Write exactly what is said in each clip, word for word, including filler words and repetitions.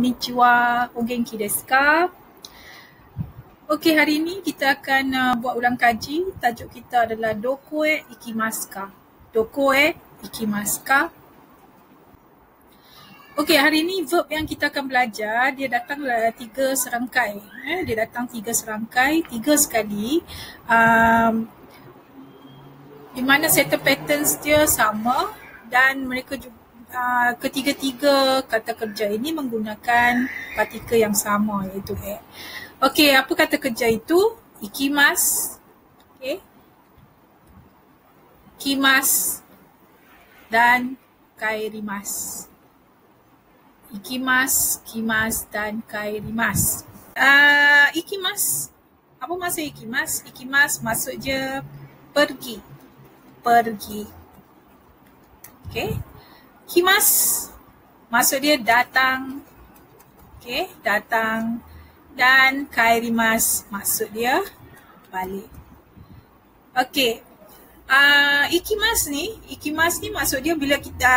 Konnichiwa, o genki desu ka? Okey, hari ini kita akan uh, buat ulang kaji. Tajuk kita adalah Doko e ikimasu ka? Doko e ikimasu ka? Okey, hari ini verb yang kita akan belajar, dia datang tiga serangkai. Eh, dia datang tiga serangkai, tiga sekali. Um, di mana settle patterns dia sama dan mereka juga Uh, ketiga-tiga kata kerja ini menggunakan partikel yang sama, iaitu e. Okey, apa kata kerja itu? Ikimasu, okey, kimasu dan kaerimasu. Ikimasu, kimasu dan kaerimasu. Uh, ikimasu, apa maksud ikimasu? Ikimasu maksud je pergi, pergi. Okey. Kimasu maksud dia datang, okey, datang, dan kaerimasu maksud dia balik. Okey, uh, ikimasu ni, ikimasu ni maksud dia bila kita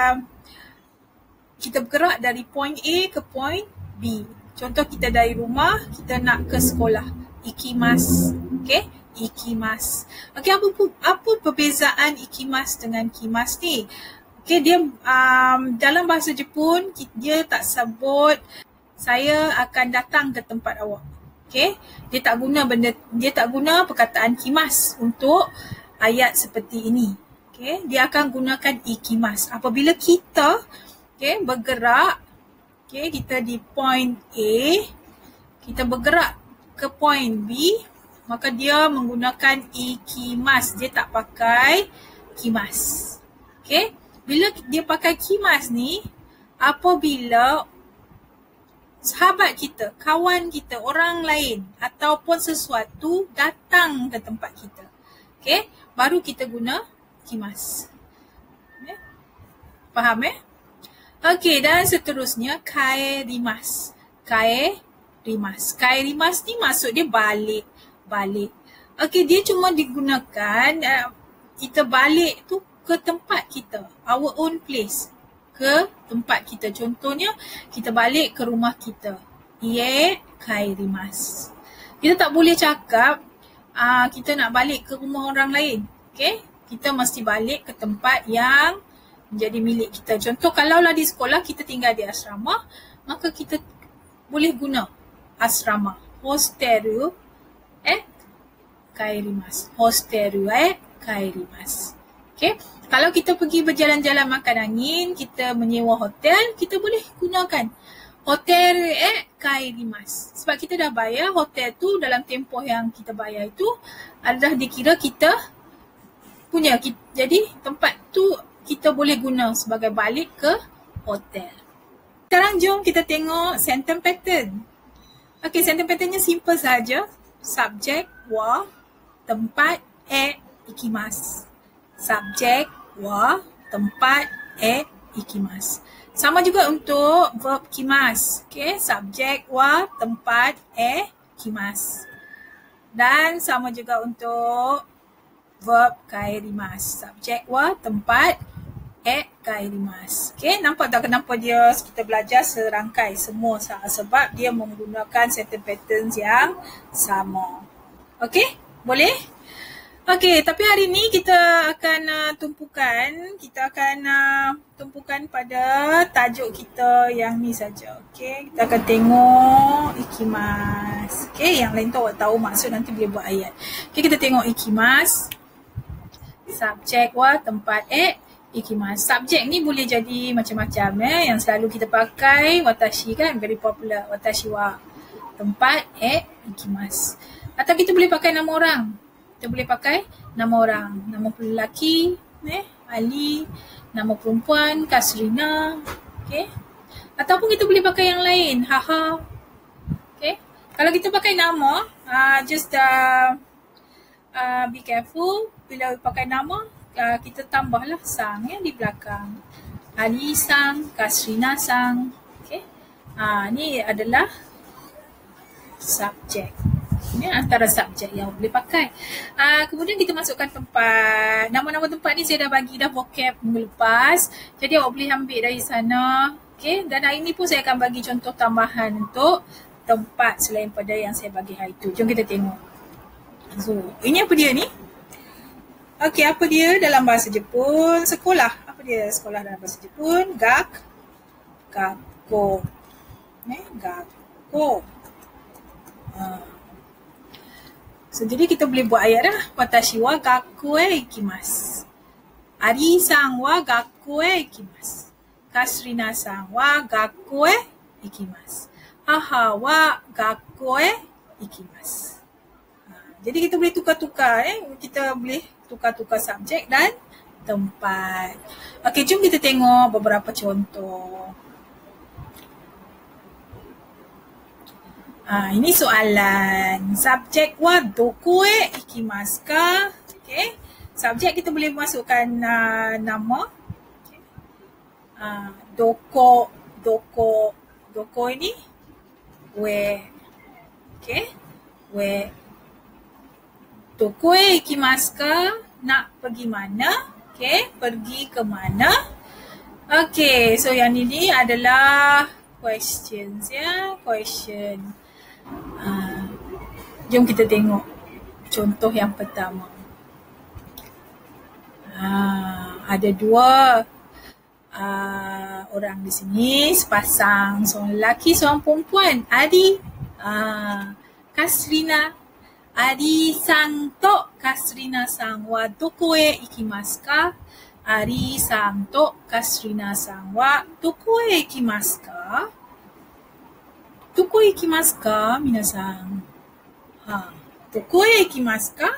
kita bergerak dari point A ke point B. Contoh kita dari rumah, kita nak ke sekolah. Ikimasu, okey, ikimasu. Okey, apa apa perbezaan ikimasu dengan kimasu ni? Okey, dia um, dalam bahasa Jepun, dia tak sebut saya akan datang ke tempat awak. Okey, dia tak guna benda, dia tak guna perkataan kimas untuk ayat seperti ini. Okey, dia akan gunakan ikimas. Apabila kita okey bergerak, okey, kita di point A, kita bergerak ke point B, maka dia menggunakan ikimas. Dia tak pakai kimas. Okey. Bila dia pakai kimas ni, apabila sahabat kita, kawan kita, orang lain ataupun sesuatu datang ke tempat kita, okay, baru kita guna kimas. Okay. Faham eh? Okey, dan seterusnya kaerimasu. Kaerimasu. Kaerimasu ni maksud dia balik, balik. Okey, dia cuma digunakan uh, kita balik tu ke tempat kita, our own place, ke tempat kita. Contohnya, kita balik ke rumah kita. Ie kaerimasu. Kita tak boleh cakap uh, kita nak balik ke rumah orang lain. Okay? Kita mesti balik ke tempat yang menjadi milik kita. Contoh, kalaulah di sekolah kita tinggal di asrama, maka kita boleh guna asrama. Hosteru e kaerimasu. Hosteru e kaerimasu. Okay. Kalau kita pergi berjalan-jalan makan angin, kita menyewa hotel, kita boleh gunakan hotel e kaerimasu. Sebab kita dah bayar hotel tu, dalam tempoh yang kita bayar itu adalah dikira kita punya. Jadi tempat tu kita boleh guna sebagai balik ke hotel. Sekarang jom kita tengok sentence pattern. Okey, sentence patternnya simple saja. Subjek wa, tempat e ikimasu. Subjek wa, tempat e ikimasu. Sama juga untuk verb kimasu. Okay, subjek wa, tempat e ikimasu. Dan sama juga untuk verb kaerimasu. Subjek wa, tempat e kaerimasu. Okay, nampak tak kenapa dia kita belajar serangkai semua, sebab dia menggunakan sentence patterns yang sama. Okay, boleh? Okey, tapi hari ni kita akan uh, tumpukan, kita akan uh, tumpukan pada tajuk kita yang ni saja. Okey, kita akan tengok ikimasu. Okey, yang lain tu awak tahu maksud, nanti boleh buat ayat. Okey, kita tengok ikimasu. Subjek wa, tempat e ikimasu. Subjek ni boleh jadi macam-macam eh. Yang selalu kita pakai watashi kan, very popular. Watashi wa, tempat e ikimasu. Atau kita boleh pakai nama orang. Kita boleh pakai nama orang, nama lelaki, eh, Ali, nama perempuan, Kasrina, okay. Ataupun kita boleh pakai yang lain, Haha, okay. Kalau kita pakai nama, uh, just uh, uh, be careful, bila pakai nama, uh, kita tambahlah sang ya, di belakang. Ali sang, Kasrina sang, okay. Uh, ni adalah subjek. Ini antara subjek yang boleh pakai. Uh, kemudian kita masukkan tempat. Nama-nama tempat ni saya dah bagi dah vocab minggu lepas. Jadi awak boleh ambil dari sana. Okay, dan hari ini pun saya akan bagi contoh tambahan untuk tempat selain pada yang saya bagi hari itu. Jom kita tengok. So, ini apa dia ni? Okay, apa dia dalam bahasa Jepun? Sekolah. Apa dia sekolah dalam bahasa Jepun? Gak. Gakko. Eh, gakko. Uh. So, jadi kita boleh buat ayat dah. Watashi wa gakko e ikimasu. Ari-san wa gakko e ikimasu. Kasrina-san wa gakko e ikimasu. Haha wa gakko e ikimasu. Ha, jadi kita boleh tukar-tukar eh. Kita boleh tukar-tukar subjek dan tempat. Okey, jom kita tengok beberapa contoh. Ha, ini soalan. Subjek wa doko e ikimasu ka? Okey. Subjek kita boleh masukkan uh, nama. Uh, doko, doko, doko ini where, okay, where. Doko e ikimasu ka? Nak pergi mana? Okay, pergi ke mana? Okay, so yang ini adalah questions ya, question. Uh, jom kita tengok contoh yang pertama. Uh, ada dua Uh, orang di sini, sepasang, seorang lelaki, seorang perempuan. Adi, uh, Kasrina, Adi-san to Kasrina-san wa doko e ikimasu ka? Ari-san to Kasrina-san wa doko e ikimasu ka? Doko e ikimasu ka, minasan? Ha, doko e ikimasu ka?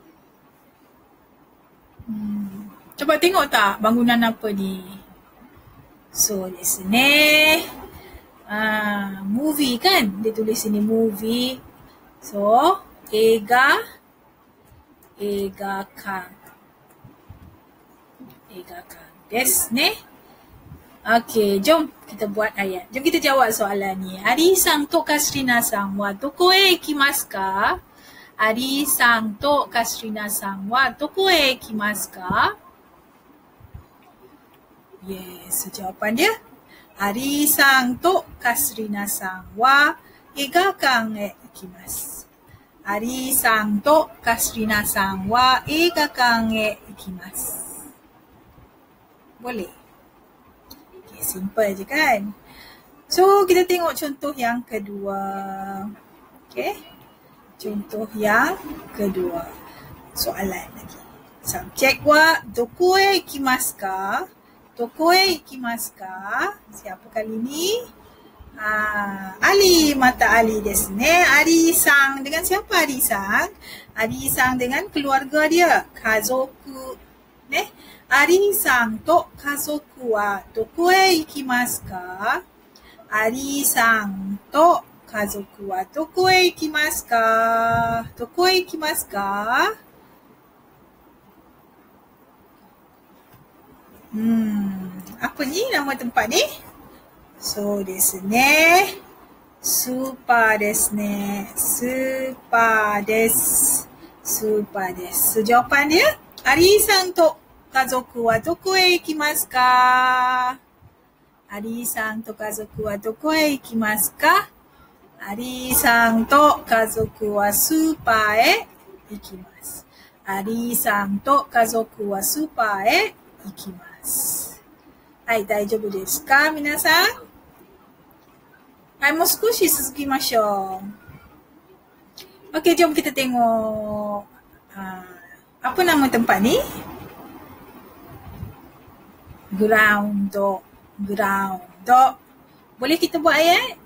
Hmm. Coba tengok tak bangunan apa ni? So, desu ne. Ah, movie kan? Dia tulis sini movie. So, eiga. Eiga kan. Eiga kan. Desu ne. Okay, jom kita buat ayat. Jom kita jawab soalan ni. Ari-san to Kasrina-san wa doko e ikimasu ka? Ari-san to Kasrina-san wa doko e ikimasu ka? Yes, so jawapan dia Ari-san to Kasrina-san wa eigakan e ikimasu. Ari-san to Kasrina-san wa eigakan e ikimasu. Boleh? Okay, simple je kan? So, kita tengok contoh yang kedua. Okay? Contoh yang kedua. Soalan lagi. Subjek wa doko e ikimasu ka? Doko e ikimasu ka? Siapa kali ni? Ah, Ali, mata Ali desu ne. Ari-san dengan siapa Ari-san? Ari-san dengan keluarga dia. Kazoku. Ne? Ari-san to kazoku wa doko e ikimasu ka? Ari-san to kazoku wa doko e ikimasu ka? Doko e ikimasu ka? Hmm, apa ni nama tempat ni? So, desu ne. Super desu ne. Super desu. Super desu. So, jawapan dia, Ari-san to kazoku wa doko e ikimasu ka? Ari-san to kazoku wa doko e ikimasu ka? Ari-san to kazoku wa super e ikimasu. Ari-san to kazoku wa super e ikimasu. はい、大丈夫ですか皆さん？はい、もう少し続きましょう。Okey, jom kita tengok. Uh, apa nama tempat ni? Ground. Ground. Boleh kita buat ayat?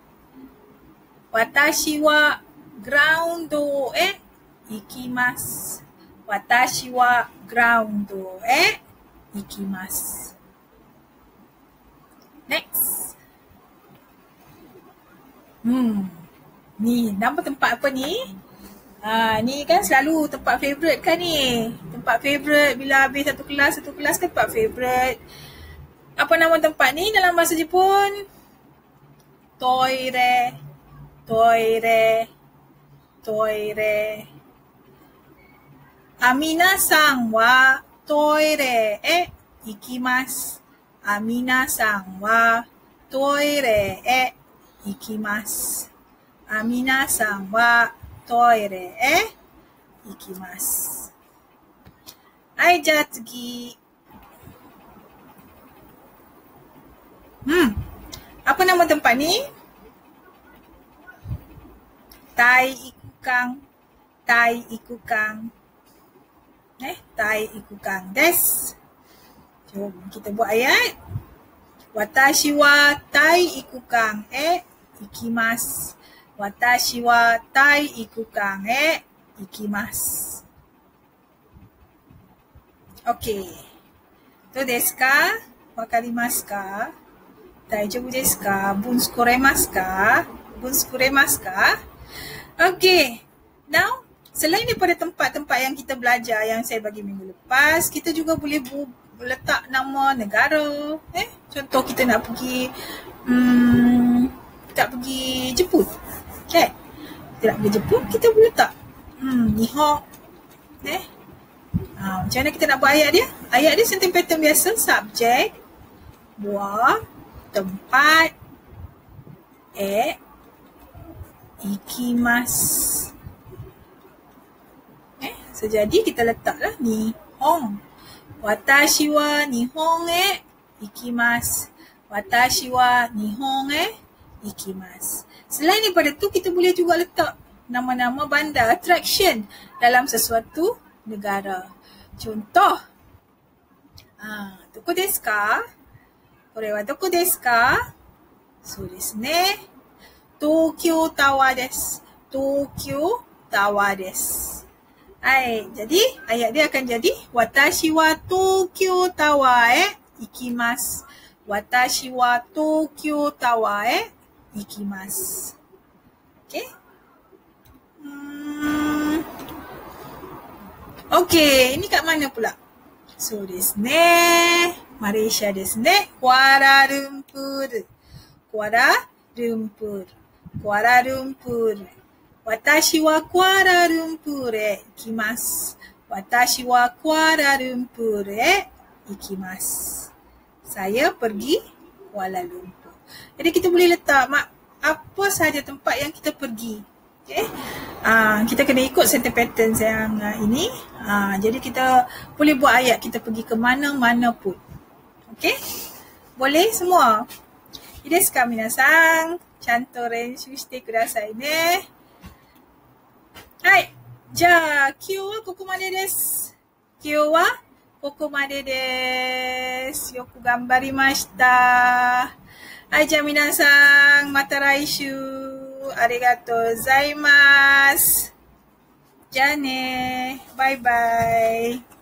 Watashi wa ground e ikimasu. Watashi wa ground e ikimasu. Next. Hmm. Ni, nama tempat apa ni? Ah, ni kan selalu tempat favourite kan ni? Tempat favourite bila habis satu kelas, satu kelas kan tempat favourite. Apa nama tempat ni dalam bahasa Jepun? Toire. Toire. Toire. Aminasan wa toire e ikimasu. Aminasan wa トイレへ行きます。あ、皆さんはトイレへ行きます。はい、じゃあ次。Hmm, apa nama tempat ni? Taikukang. Taikukang. Eh, Taikukang desu. Jom kita buat ayat. Watashi wa Taikukang e ikimasu. Watashi wa Taikukang e ikimasu. Okay. To desu ka? Wakarimasu ka? Daijoubu desu ka? Bunsukuremasu ka? Bunsukuremasu ka? Okay. Now, selain daripada tempat-tempat yang kita belajar yang saya bagi minggu lepas, kita juga boleh bu- letak nama negara. Eh, contoh kita nak pergi hmm, tak pergi Jepun. Okay. Kita nak pergi Jepun, kita boleh letak hmm, Nihon. Eh. Ha, macam mana kita nak buat ayat dia? Ayat dia sentence pattern biasa, subjek, buah, tempat, e, ikimasu. Eh, so jadi kita letaklah Nihon. Watashi wa Nihon e ikimasu. Watashi wa Nihon e ikimasu. Selain daripada tu, kita boleh juga letak nama-nama bandar, attraction dalam sesuatu negara. Contoh, ah, doko desu ka? Kore wa doko desu ka? So desu ne. Tokyo Tower desu. Tokyo Tower desu. Hai, jadi ayat dia akan jadi Watashi wa Tokyo Tower e ikimasu. Watashi wa Tokyo Tower e ikimasu. Okay? Hmm. Okay, ini kat mana pula? So desu ne. Malaysia desu ne. Kuala Lumpur. Kuala Lumpur. Kuala Lumpur. Watashi wa Kuala Lumpur e ikimasu. Watashi wa Kuala Lumpur e ikimasu. Saya pergi Kuala Lumpur. Jadi kita boleh letak mak apa sahaja tempat yang kita pergi. Okay. Uh, kita kena ikut sentence pattern yang uh, ini. Uh, jadi kita boleh buat ayat kita pergi ke mana-mana pun. Okay. Boleh semua. I desu ka minasan? Chanto renshū shite kudasai ne. Hai. Ja, kyou wa koko made desu. Kyou wa koko made desu. Yoku ganbarimashita. Hai, ja minasan. Mata laishū. ありがとうございます。じゃあね。バイバイ。